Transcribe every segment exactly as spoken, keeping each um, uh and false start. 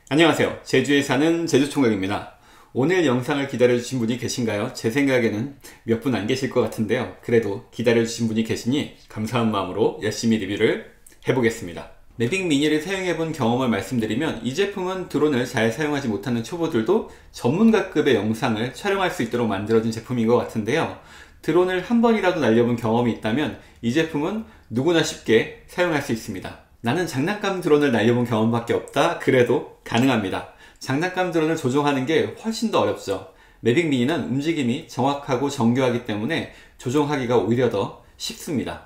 안녕하세요. 제주에 사는 제주총각입니다. 오늘 영상을 기다려주신 분이 계신가요? 제 생각에는 몇 분 안 계실 것 같은데요. 그래도 기다려주신 분이 계시니 감사한 마음으로 열심히 리뷰를 해보겠습니다. 매빅 미니를 사용해본 경험을 말씀드리면 이 제품은 드론을 잘 사용하지 못하는 초보들도 전문가급의 영상을 촬영할 수 있도록 만들어진 제품인 것 같은데요. 드론을 한 번이라도 날려본 경험이 있다면 이 제품은 누구나 쉽게 사용할 수 있습니다. 나는 장난감 드론을 날려본 경험밖에 없다. 그래도 가능합니다. 장난감 드론을 조종하는 게 훨씬 더 어렵죠. 매빅 미니는 움직임이 정확하고 정교하기 때문에 조종하기가 오히려 더 쉽습니다.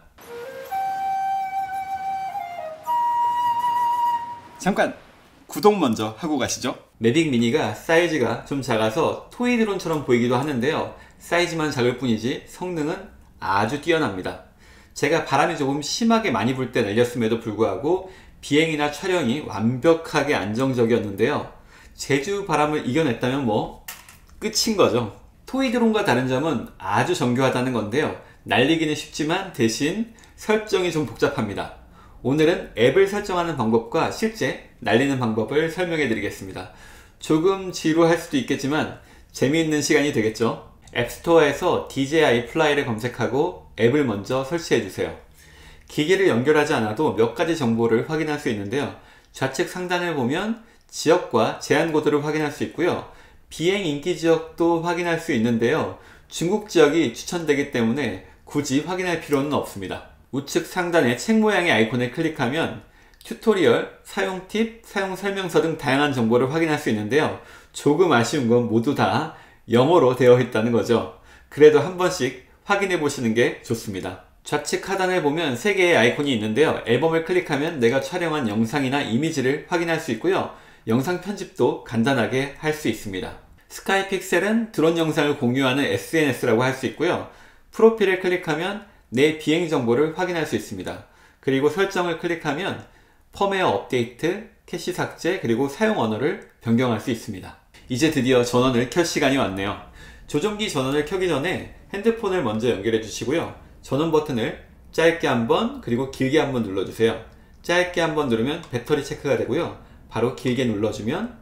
잠깐! 구독 먼저 하고 가시죠. 매빅 미니가 사이즈가 좀 작아서 토이 드론처럼 보이기도 하는데요. 사이즈만 작을 뿐이지 성능은 아주 뛰어납니다. 제가 바람이 조금 심하게 많이 불 때 날렸음에도 불구하고 비행이나 촬영이 완벽하게 안정적이었는데요. 제주 바람을 이겨냈다면 뭐 끝인 거죠. 토이 드론과 다른 점은 아주 정교하다는 건데요. 날리기는 쉽지만 대신 설정이 좀 복잡합니다. 오늘은 앱을 설정하는 방법과 실제 날리는 방법을 설명해 드리겠습니다. 조금 지루할 수도 있겠지만 재미있는 시간이 되겠죠. 앱스토어에서 디제이아이 플라이를 검색하고 앱을 먼저 설치해 주세요. 기기를 연결하지 않아도 몇 가지 정보를 확인할 수 있는데요. 좌측 상단을 보면 지역과 제한 코드를 확인할 수 있고요. 비행 인기 지역도 확인할 수 있는데요. 중국 지역이 추천되기 때문에 굳이 확인할 필요는 없습니다. 우측 상단의 책 모양의 아이콘을 클릭하면 튜토리얼, 사용 팁, 사용 설명서 등 다양한 정보를 확인할 수 있는데요. 조금 아쉬운 건 모두 다 영어로 되어 있다는 거죠. 그래도 한 번씩 확인해 보시는 게 좋습니다. 좌측 하단에 보면 세 개의 아이콘이 있는데요. 앨범을 클릭하면 내가 촬영한 영상이나 이미지를 확인할 수 있고요. 영상 편집도 간단하게 할 수 있습니다. 스카이 픽셀은 드론 영상을 공유하는 에스엔에스라고 할 수 있고요. 프로필을 클릭하면 내 비행 정보를 확인할 수 있습니다. 그리고 설정을 클릭하면 펌웨어 업데이트, 캐시 삭제, 그리고 사용 언어를 변경할 수 있습니다. 이제 드디어 전원을 켤 시간이 왔네요. 조종기 전원을 켜기 전에 핸드폰을 먼저 연결해 주시고요. 전원 버튼을 짧게 한번 그리고 길게 한번 눌러주세요. 짧게 한번 누르면 배터리 체크가 되고요. 바로 길게 눌러주면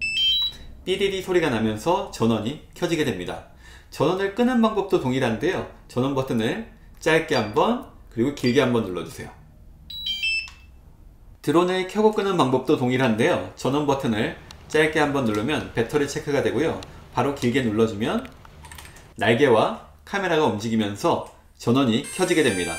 삐리리 소리가 나면서 전원이 켜지게 됩니다. 전원을 끄는 방법도 동일한데요. 전원 버튼을 짧게 한번 그리고 길게 한번 눌러주세요. 드론을 켜고 끄는 방법도 동일한데요. 전원 버튼을 짧게 한번 누르면 배터리 체크가 되고요. 바로 길게 눌러주면 날개와 카메라가 움직이면서 전원이 켜지게 됩니다.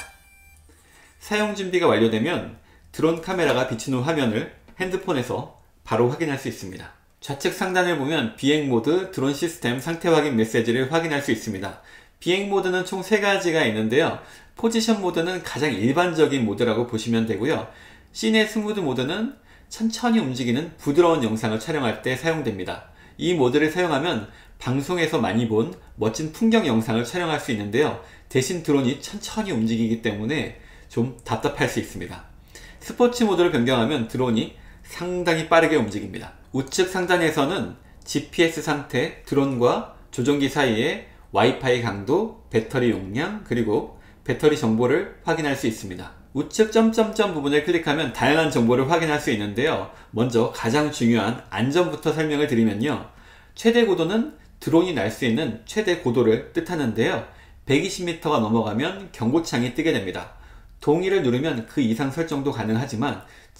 사용 준비가 완료되면 드론 카메라가 비춘 후 화면을 핸드폰에서 바로 확인할 수 있습니다. 좌측 상단을 보면 비행 모드, 드론 시스템 상태 확인 메시지를 확인할 수 있습니다. 비행 모드는 총 세 가지가 있는데요. 포지션 모드는 가장 일반적인 모드라고 보시면 되고요. 시내 스무드 모드는 천천히 움직이는 부드러운 영상을 촬영할 때 사용됩니다. 이 모드를 사용하면 방송에서 많이 본 멋진 풍경 영상을 촬영할 수 있는데요. 대신 드론이 천천히 움직이기 때문에 좀 답답할 수 있습니다. 스포츠 모드를 변경하면 드론이 상당히 빠르게 움직입니다. 우측 상단에서는 지피에스 상태, 드론과 조종기 사이에 와이파이 강도, 배터리 용량, 그리고 배터리 정보를 확인할 수 있습니다. 우측 점점점 부분을 클릭하면 다양한 정보를 확인할 수 있는데요. 먼저 가장 중요한 안전부터 설명을 드리면요. 최대 고도는 드론이 날 수 있는 최대 고도를 뜻하는데요. 백이십 미터가 넘어가면 경고창이 뜨게 됩니다. 동의를 누르면 그 이상 설정도 가능하지만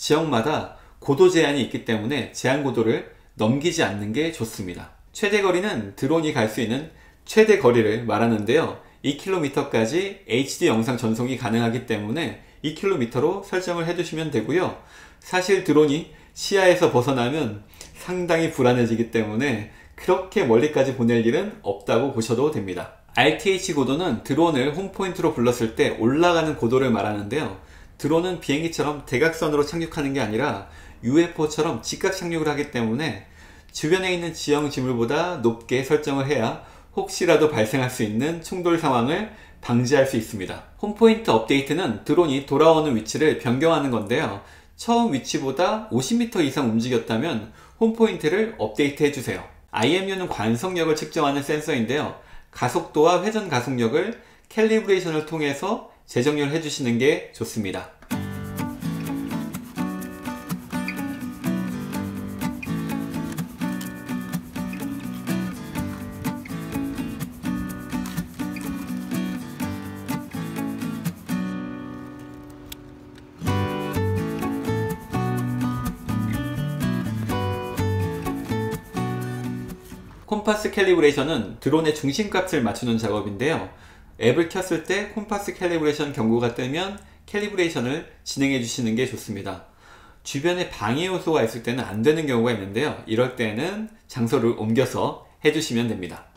지역마다 고도 제한이 있기 때문에 제한 고도를 넘기지 않는 게 좋습니다. 최대 거리는 드론이 갈 수 있는 최대 거리를 말하는데요. 이 킬로미터까지 에이치디 영상 전송이 가능하기 때문에 이 킬로미터로 설정을 해두시면 되고요. 사실 드론이 시야에서 벗어나면 상당히 불안해지기 때문에 그렇게 멀리까지 보낼 일은 없다고 보셔도 됩니다. 알티에이치 고도는 드론을 홈포인트로 불렀을 때 올라가는 고도를 말하는데요. 드론은 비행기처럼 대각선으로 착륙하는 게 아니라 유에프오처럼 직각 착륙을 하기 때문에 주변에 있는 지형 지물보다 높게 설정을 해야 혹시라도 발생할 수 있는 충돌 상황을 방지할 수 있습니다. 홈포인트 업데이트는 드론이 돌아오는 위치를 변경하는 건데요. 처음 위치보다 오십 미터 이상 움직였다면 홈포인트를 업데이트 해주세요. 아이엠유는 관속력을 측정하는 센서인데요. 가속도와 회전 가속력을 캘리브레이션을 통해서 재정렬 해주시는 게 좋습니다. 콤파스 캘리브레이션은 드론의 중심값을 맞추는 작업인데요. 앱을 켰을 때 콤파스 캘리브레이션 경고가 뜨면 캘리브레이션을 진행해 주시는 게 좋습니다. 주변에 방해 요소가 있을 때는 안 되는 경우가 있는데요. 이럴 때는 장소를 옮겨서 해주시면 됩니다.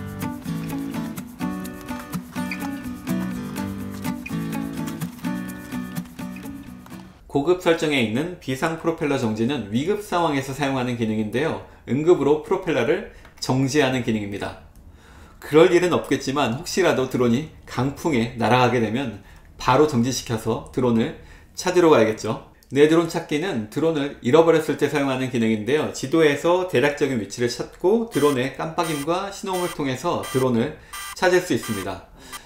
고급 설정에 있는 비상 프로펠러 정지는 위급 상황에서 사용하는 기능인데요. 응급으로 프로펠러를 정지하는 기능입니다. 그럴 일은 없겠지만 혹시라도 드론이 강풍에 날아가게 되면 바로 정지시켜서 드론을 찾으러 가야겠죠. 내 드론 찾기는 드론을 잃어버렸을 때 사용하는 기능인데요. 지도에서 대략적인 위치를 찾고 드론의 깜빡임과 신호음을 통해서 드론을 찾을 수 있습니다.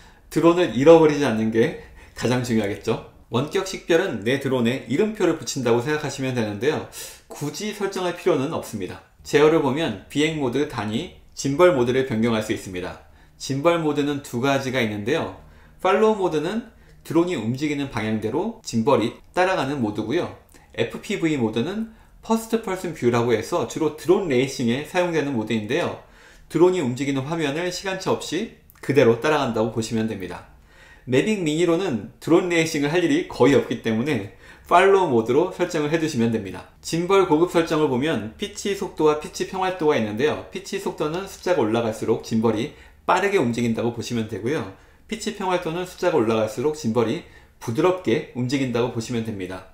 드론을 잃어버리지 않는 게 가장 중요하겠죠. 원격 식별은 내 드론에 이름표를 붙인다고 생각하시면 되는데요. 굳이 설정할 필요는 없습니다. 제어를 보면 비행 모드, 단위, 짐벌 모드를 변경할 수 있습니다. 짐벌 모드는 두 가지가 있는데요. 팔로우 모드는 드론이 움직이는 방향대로 짐벌이 따라가는 모드고요. 에프피브이 모드는 퍼스트 퍼슨 뷰라고 해서 주로 드론 레이싱에 사용되는 모드인데요. 드론이 움직이는 화면을 시간차 없이 그대로 따라간다고 보시면 됩니다. 매빅 미니로는 드론 레이싱을 할 일이 거의 없기 때문에 팔로우 모드로 설정을 해두시면 됩니다. 짐벌 고급 설정을 보면 피치 속도와 피치 평활도가 있는데요. 피치 속도는 숫자가 올라갈수록 짐벌이 빠르게 움직인다고 보시면 되고요. 피치 평활도는 숫자가 올라갈수록 짐벌이 부드럽게 움직인다고 보시면 됩니다.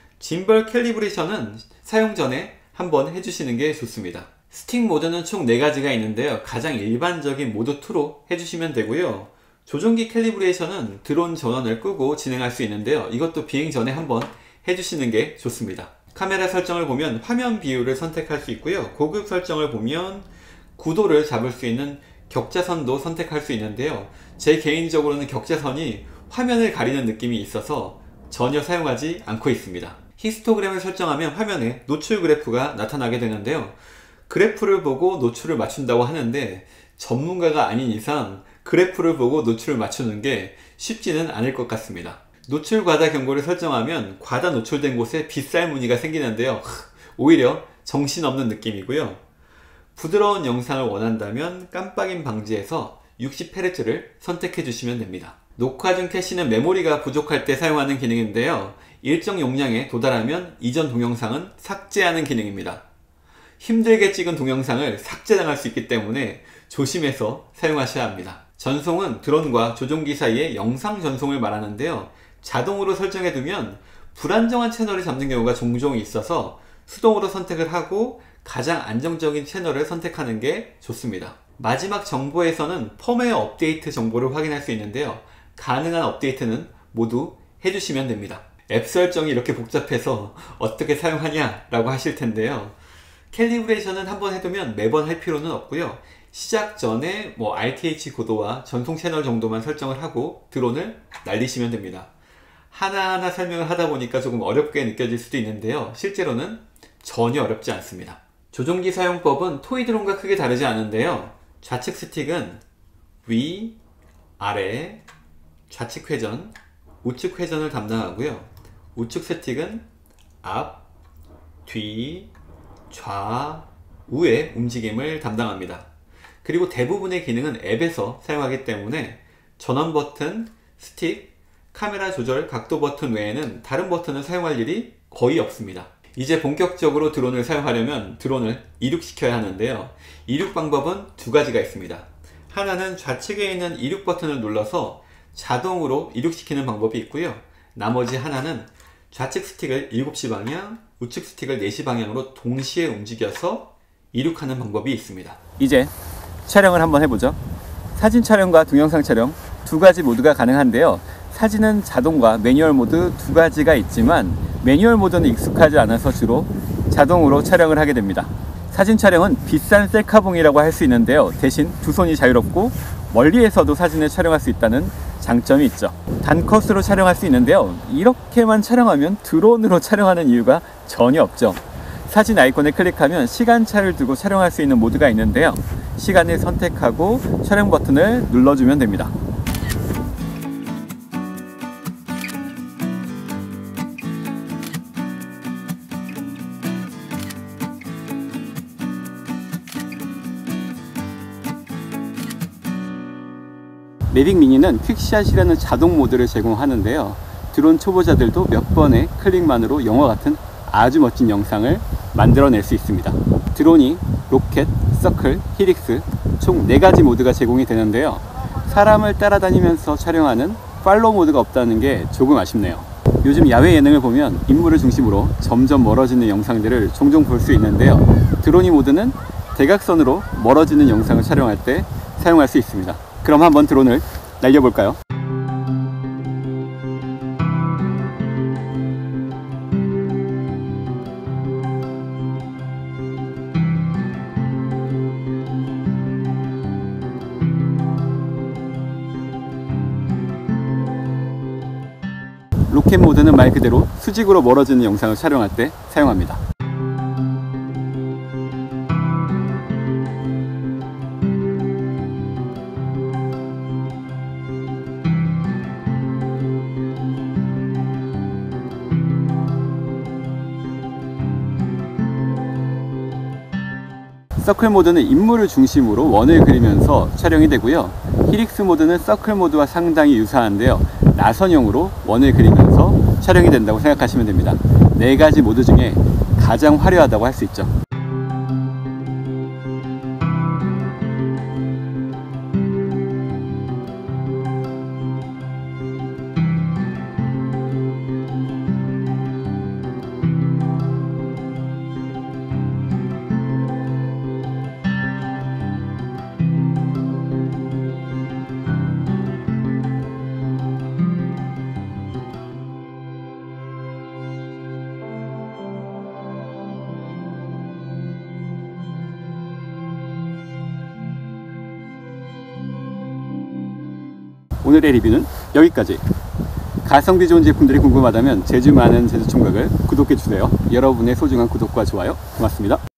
짐벌 캘리브레이션은 사용 전에 한번 해주시는 게 좋습니다. 스틱 모드는 총 네 가지가 있는데요. 가장 일반적인 모드 이로 해주시면 되고요. 조종기 캘리브레이션은 드론 전원을 끄고 진행할 수 있는데요. 이것도 비행 전에 한번 해주시는 게 좋습니다. 카메라 설정을 보면 화면 비율을 선택할 수 있고요. 고급 설정을 보면 구도를 잡을 수 있는 격자선도 선택할 수 있는데요. 제 개인적으로는 격자선이 화면을 가리는 느낌이 있어서 전혀 사용하지 않고 있습니다. 히스토그램을 설정하면 화면에 노출 그래프가 나타나게 되는데요. 그래프를 보고 노출을 맞춘다고 하는데 전문가가 아닌 이상 그래프를 보고 노출을 맞추는 게 쉽지는 않을 것 같습니다. 노출 과다 경고를 설정하면 과다 노출된 곳에 빗살 무늬가 생기는데요. 오히려 정신없는 느낌이고요. 부드러운 영상을 원한다면 깜빡임 방지에서 육십 헤르츠를 선택해 주시면 됩니다. 녹화 중 캐시는 메모리가 부족할 때 사용하는 기능인데요. 일정 용량에 도달하면 이전 동영상은 삭제하는 기능입니다. 힘들게 찍은 동영상을 삭제당할 수 있기 때문에 조심해서 사용하셔야 합니다. 전송은 드론과 조종기 사이의 영상 전송을 말하는데요. 자동으로 설정해두면 불안정한 채널을 잡는 경우가 종종 있어서 수동으로 선택을 하고 가장 안정적인 채널을 선택하는 게 좋습니다. 마지막 정보에서는 펌웨어 업데이트 정보를 확인할 수 있는데요. 가능한 업데이트는 모두 해주시면 됩니다. 앱 설정이 이렇게 복잡해서 어떻게 사용하냐 라고 하실 텐데요. 캘리브레이션은 한번 해두면 매번 할 필요는 없고요. 시작 전에 뭐 알티에이치 고도와 전송 채널 정도만 설정을 하고 드론을 날리시면 됩니다. 하나하나 설명을 하다 보니까 조금 어렵게 느껴질 수도 있는데요. 실제로는 전혀 어렵지 않습니다. 조종기 사용법은 토이 드론과 크게 다르지 않은데요. 좌측 스틱은 위, 아래, 좌측 회전, 우측 회전을 담당하고요. 우측 스틱은 앞, 뒤, 좌, 우의 움직임을 담당합니다. 그리고 대부분의 기능은 앱에서 사용하기 때문에 전원 버튼, 스틱, 카메라 조절 각도 버튼 외에는 다른 버튼을 사용할 일이 거의 없습니다. 이제 본격적으로 드론을 사용하려면 드론을 이륙시켜야 하는데요. 이륙 방법은 두 가지가 있습니다. 하나는 좌측에 있는 이륙 버튼을 눌러서 자동으로 이륙시키는 방법이 있고요. 나머지 하나는 좌측 스틱을 일곱 시 방향, 우측 스틱을 네 시 방향으로 동시에 움직여서 이륙하는 방법이 있습니다. 이제 촬영을 한번 해보죠. 사진 촬영과 동영상 촬영 두 가지 모드가 가능한데요. 사진은 자동과 매뉴얼 모드 두 가지가 있지만 매뉴얼 모드는 익숙하지 않아서 주로 자동으로 촬영을 하게 됩니다. 사진 촬영은 비싼 셀카봉이라고 할 수 있는데요. 대신 두 손이 자유롭고 멀리에서도 사진을 촬영할 수 있다는 장점이 있죠. 단컷으로 촬영할 수 있는데요. 이렇게만 촬영하면 드론으로 촬영하는 이유가 전혀 없죠. 사진 아이콘을 클릭하면 시간차를 두고 촬영할 수 있는 모드가 있는데요. 시간을 선택하고 촬영 버튼을 눌러주면 됩니다. 매빅 미니는 퀵샷이라는 자동 모드를 제공하는데요. 드론 초보자들도 몇 번의 클릭만으로 영화 같은 아주 멋진 영상을 만들어낼 수 있습니다. 드론이 로켓, 서클, 힐익스 총 네 가지 모드가 제공이 되는데요. 사람을 따라다니면서 촬영하는 팔로우 모드가 없다는 게 조금 아쉽네요. 요즘 야외 예능을 보면 인물을 중심으로 점점 멀어지는 영상들을 종종 볼 수 있는데요. 드로니 모드는 대각선으로 멀어지는 영상을 촬영할 때 사용할 수 있습니다. 그럼 한번 드론을 날려볼까요? 로켓 모드는 말 그대로 수직으로 멀어지는 영상을 촬영할 때 사용합니다. 서클 모드는 인물을 중심으로 원을 그리면서 촬영이 되고요. 힐익스 모드는 서클 모드와 상당히 유사한데요. 나선형으로 원을 그리면서 촬영이 된다고 생각하시면 됩니다. 네 가지 모드 중에 가장 화려하다고 할 수 있죠. 오늘의 리뷰는 여기까지. 가성비 좋은 제품들이 궁금하다면 제주 많은 제주총각을 구독해주세요. 여러분의 소중한 구독과 좋아요 고맙습니다.